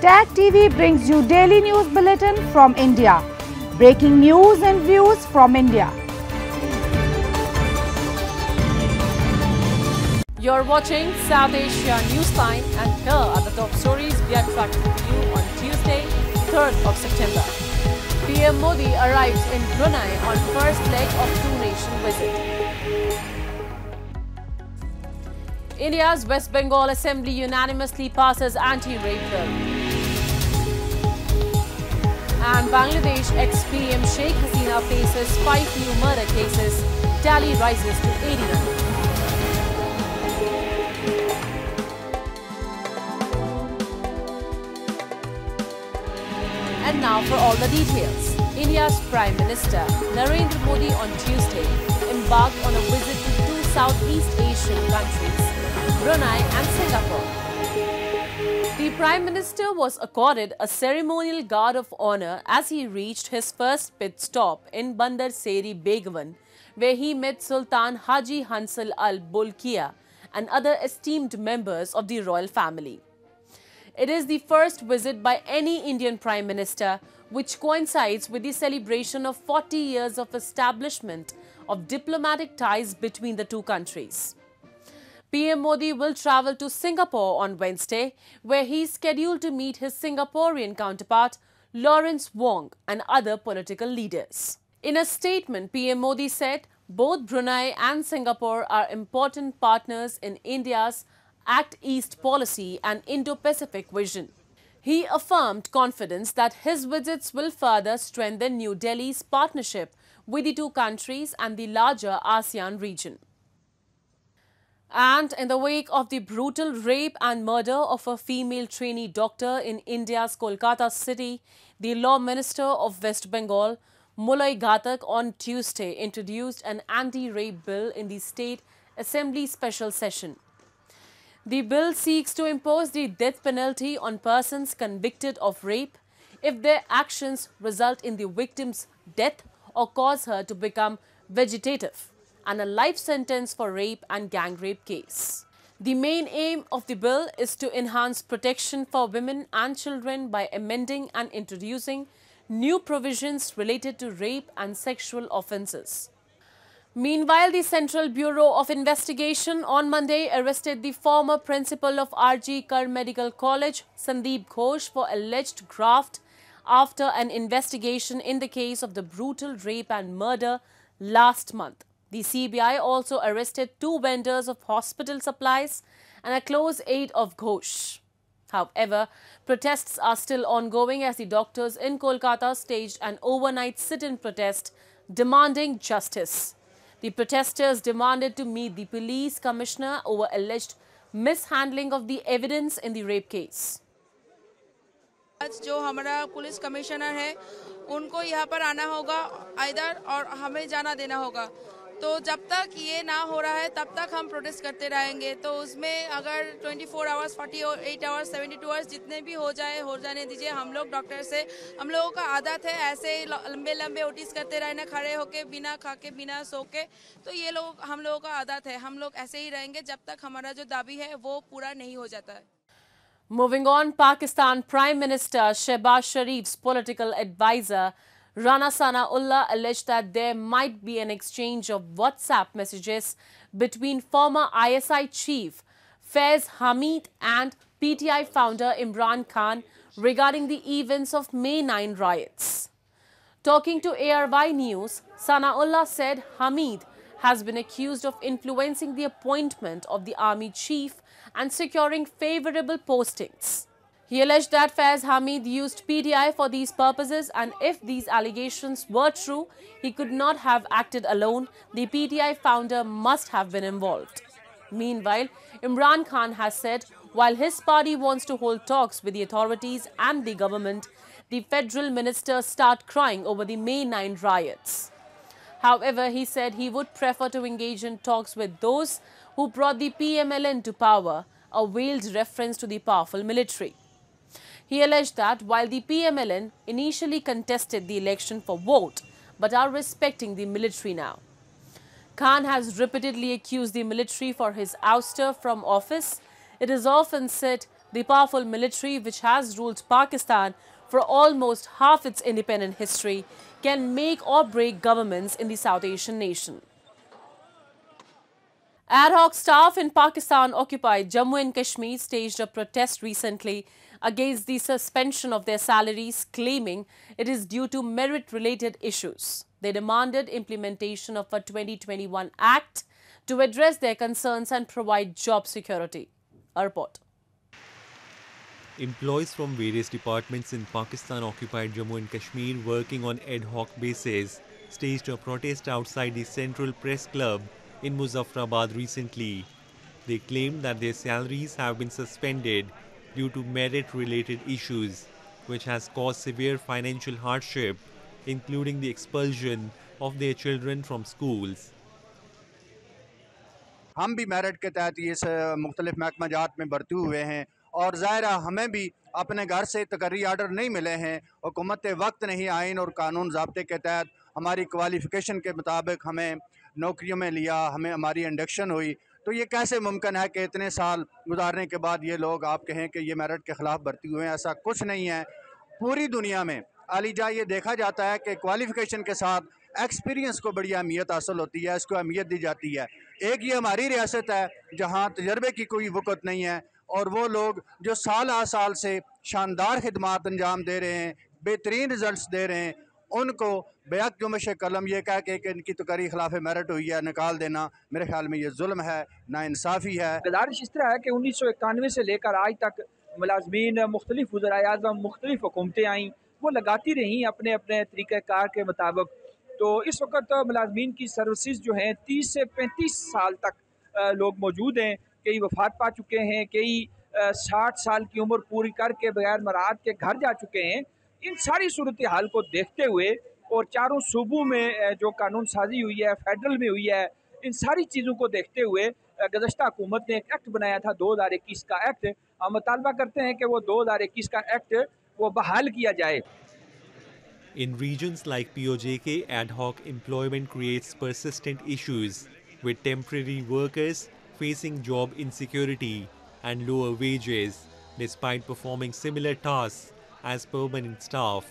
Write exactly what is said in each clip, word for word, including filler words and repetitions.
Tag T V brings you daily news bulletin from India. Breaking news and views from India. You're watching South Asia Newsline, and here are the top stories we are tracking for you on Tuesday, third of September. P M Modi arrives in Brunei on first leg of two-nation visit. India's West Bengal Assembly unanimously passes anti-rape bill. And Bangladesh ex-P M Sheikh Hasina faces five new murder cases. Tally rises to eighty-nine. And now for all the details. India's Prime Minister Narendra Modi on Tuesday embarked on a visit to two Southeast Asian countries, Brunei and Singapore. The Prime Minister was accorded a ceremonial guard of honor as he reached his first pit stop in Bandar Seri Begawan, where he met Sultan Haji Hansal Al Bolkiah and other esteemed members of the royal family. It is the first visit by any Indian Prime Minister which coincides with the celebration of forty years of establishment of diplomatic ties between the two countries. P M Modi will travel to Singapore on Wednesday, where he is scheduled to meet his Singaporean counterpart Lawrence Wong and other political leaders. In a statement, P M Modi said both Brunei and Singapore are important partners in India's Act East policy and Indo-Pacific vision. He affirmed confidence that his visits will further strengthen New Delhi's partnership with the two countries and the larger ASEAN region. And in the wake of the brutal rape and murder of a female trainee doctor in India's Kolkata city, the Law Minister of West Bengal, Mulay Ghatak, on Tuesday introduced an anti-rape bill in the State Assembly special session. The bill seeks to impose the death penalty on persons convicted of rape if their actions result in the victim's death or cause her to become vegetative, and a life sentence for rape and gang rape case. The main aim of the bill is to enhance protection for women and children by amending and introducing new provisions related to rape and sexual offences. Meanwhile, the Central Bureau of Investigation on Monday arrested the former principal of R G Kar Medical College, Sandeep Ghosh, for alleged graft after an investigation in the case of the brutal rape and murder last month. The C B I also arrested two vendors of hospital supplies and a close aide of Ghosh. However, protests are still ongoing as the doctors in Kolkata staged an overnight sit-in protest demanding justice. The protesters demanded to meet the police commissioner over alleged mishandling of the evidence in the rape case. आज जो हमारा police commissioner है उनको यहाँ पर आना होगा either और हमें जाना देना होगा, तो जब तक ये ना हो रहा है तब तक हम प्रोटेस्ट करते रहेंगे। तो उसमें अगर चौबीस आवर्स, अड़तालीस आवर्स, बहत्तर आवर्स जितने भी हो जाए हो जाने दीजिए। हम लोग डॉक्टर से, हम लोगों का आदत है ऐसे लंबे लंबे ओटीज करते रहना, खड़े होके बिना खा के बिना सो के, तो ये लोग हम लोगों का आदत है। हम लोग ऐसे ही रहेंगे जब तक हमारा जो दाबी है वो पूरा नहीं हो जाता है। Moving on, Pakistan Prime Minister Shehbaz Sharif's political advisor Rana Sanaullah alleged that there might be an exchange of WhatsApp messages between former I S I chief Faiz Hamid and P T I founder Imran Khan regarding the events of May ninth riots. Talking to A R Y News, Sanaullah said Hamid has been accused of influencing the appointment of the army chief and securing favorable postings. He alleged that Faiz Hamid used P T I for these purposes, and if these allegations were true, he could not have acted alone. The P T I founder must have been involved. Meanwhile, Imran Khan has said while his party wants to hold talks with the authorities and the government, the federal ministers start crying over the May ninth riots. However, he said he would prefer to engage in talks with those who brought the P M L N to power, a veiled reference to the powerful military. He alleged that while the P M L N initially contested the election for vote, but are respecting the military now. Khan has repeatedly accused the military for his ouster from office. It is often said The powerful military, which has ruled Pakistan for almost half its independent history, can make or break governments in the South Asian nation. Ad hoc staff in Pakistan-occupied Jammu and Kashmir staged a protest recently against the suspension of their salaries, claiming it is due to merit-related issues. They demanded implementation of a twenty twenty-one Act to address their concerns and provide job security. A report. Employees from various departments in Pakistan-occupied Jammu and Kashmir working on ad hoc basis staged a protest outside the Central Press Club in Muzaffarabad recently. They claimed that their salaries have been suspended due to merit-related issues, which has caused severe financial hardship, including the expulsion of their children from schools. हम भी merit के तहत ये मुख्तलिफ महकमा जात में भर्ती हुए हैं और ज़ाहिर हमें भी अपने घर से तकर्री आर्डर नहीं मिले हैं। हुकूमत वक्त नहीं आइन और कानून ज़ाब्ते के तहत हमारी क्वालिफ़िकेशन के मुताबिक हमें नौकरियों में लिया, हमें हमारी इंडक्शन हुई। तो ये कैसे मुमकिन है कि इतने साल गुजारने के बाद ये लोग आप कहें कि ये मेरिट के ख़िलाफ़ भर्ती हुए हैं? ऐसा कुछ नहीं है। पूरी दुनिया में आलीजा ये देखा जाता है कि क्वालिफ़िकेशन के साथ एक्सपीरियंस को बड़ी अहमियत हासिल होती है, इसको अहमियत दी जाती है। एक ये हमारी रियासत है जहाँ तजर्बे की कोई वक़्त नहीं है और वो लोग जो साल आ साल से शानदार खिदमात अंजाम दे रहे हैं, बेहतरीन रिजल्ट्स दे रहे हैं, उनको बेअक्युमश कलम ये कह के कि इनकी तकर्री खिलाफ मेरिट हुई है निकाल देना, मेरे ख्याल में ये जुल्म है, नाइंसाफ़ी है। गुजारिश इस तरह है कि उन्नीस सौ इक्यानवे से लेकर आज तक मुलाजमीन मुख्तलिफ वज़राए आज़म मुख्तलिफ हुकूमतें आईं, वो लगाती रहीं अपने अपने तरीक़ाकार के मुताबिक। तो इस वक्त मुलाजमीन की सर्विसेज जो हैं तीस से पैंतीस साल तक लोग मौजूद हैं, कई वफात पा चुके हैं, कई साठ साल की उम्र पूरी करके बगैर मराहत के घर जा चुके हैं। इन सारी सूरत हाल को देखते हुए और चारों सूबों में जो कानून साजी हुई है, फेडरल में हुई है, इन सारी चीज़ों को देखते हुए गुज़श्ता हुकूमत ने एक एक्ट बनाया था दो हज़ार इक्कीस का एक्ट। हम मुतालबा करते हैं कि वो दो हज़ार इक्कीस का एक्ट वो बहाल किया जाए। In regions like P O J K, ad hoc employment creates persistent issues, with temporary workers facing job insecurity and lower wages, despite performing similar tasks as permanent staff.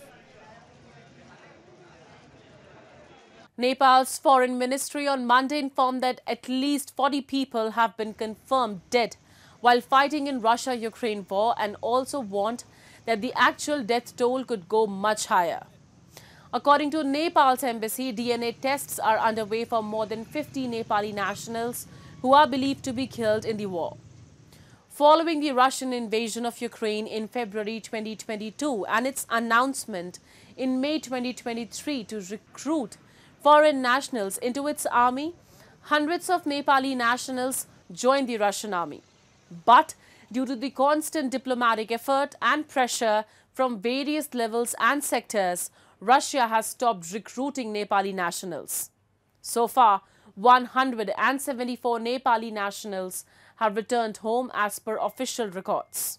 Nepal's foreign ministry on Monday informed that at least forty people have been confirmed dead while fighting in Russia-Ukraine war, and also warned that the actual death toll could go much higher. According to Nepal's embassy, D N A tests are underway for more than fifty Nepali nationals who are believed to be killed in the war. Following the Russian invasion of Ukraine in February twenty twenty-two and its announcement in May twenty twenty-three to recruit foreign nationals into its army, hundreds of Nepali nationals joined the Russian army. But due to the constant diplomatic effort and pressure from various levels and sectors, Russia has stopped recruiting Nepali nationals. So far, one hundred seventy-four Nepali nationals have returned home as per official records.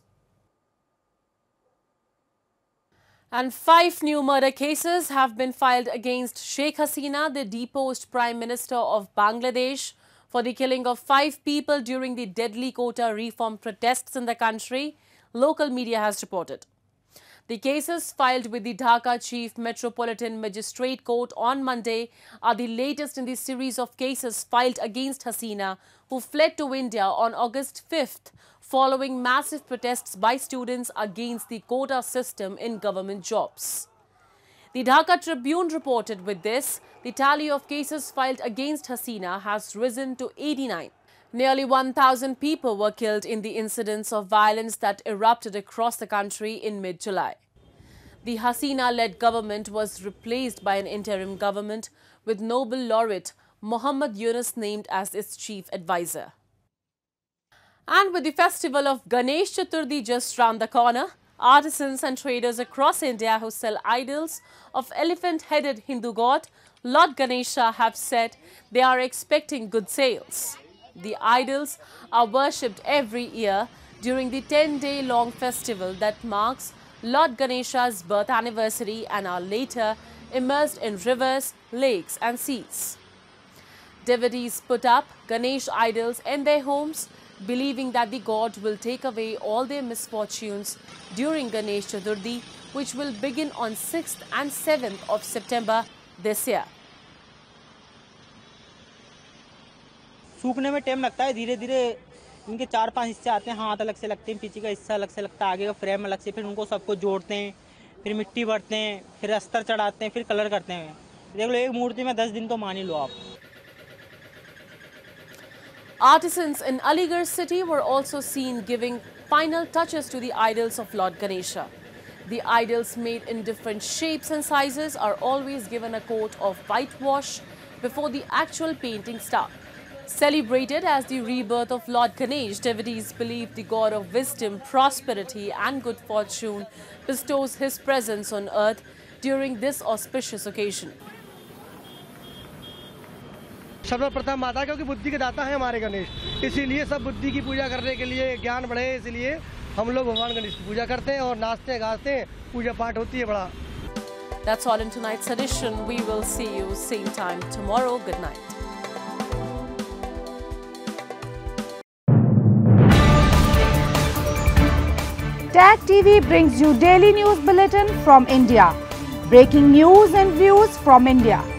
And five new murder cases have been filed against Sheikh Hasina, the deposed Prime Minister of Bangladesh, for the killing of five people during the deadly quota reform protests in the country, local media has reported. The cases filed with the Dhaka Chief Metropolitan Magistrate Court on Monday are the latest in the series of cases filed against Hasina, who fled to India on August fifth following massive protests by students against the quota system in government jobs. The Dhaka Tribune reported with this, the tally of cases filed against Hasina has risen to eighty-nine. Nearly one thousand people were killed in the incidents of violence that erupted across the country in mid-July. The Hasina-led government was replaced by an interim government with Nobel laureate Muhammad Yunus named as its chief advisor. And with the festival of Ganesh Chaturthi just round the corner, artisans and traders across India who sell idols of elephant-headed Hindu god Lord Ganesha have said they are expecting good sales. The idols are worshipped every year during the ten-day-long festival that marks Lord Ganesha's birth anniversary and are later immersed in rivers, lakes and seas. Devotees put up Ganesh idols in their homes, believing that the god will take away all their misfortunes during Ganesh Chaturthi, which will begin on sixth and seventh of September this year. सूखने में time लगता है, धीरे धीरे इनके चार पांच हिस्से आते हैं, हाथ अलग से लगते हैं, पीछे का हिस्सा अलग से लगता है, आगे का फ्रेम अलग से, फिर उनको सबको जोड़ते हैं, फिर मिट्टी भरते हैं, फिर अस्तर चढ़ाते हैं, फिर कलर करते हैं। देख लो, एक मूर्ति में दस दिन तो मान ही लो आप। Artisans in Aligarh city were also seen giving final touches to the idols of Lord Ganesha. The idols made in different shapes and sizes are always given a coat of whitewash before the actual painting starts. Celebrated as the rebirth of Lord Ganesh, devotees believe the god of wisdom, prosperity and good fortune bestows his presence on earth during this auspicious occasion. सर्वप्रथम माता, क्योंकि बुद्धि के दाता हैं हमारे गणेश, इसीलिए सब बुद्धि की पूजा करने के लिए, ज्ञान बढ़े, इसलिए हम लोग भगवान गणेश की पूजा करते हैं और नाचते गाते हैं, पूजा पाठ होती है बड़ा। That's all in tonight's edition. We will see you same time tomorrow. Good night. Tag T V brings you daily news bulletin from India. Breaking news and views from India.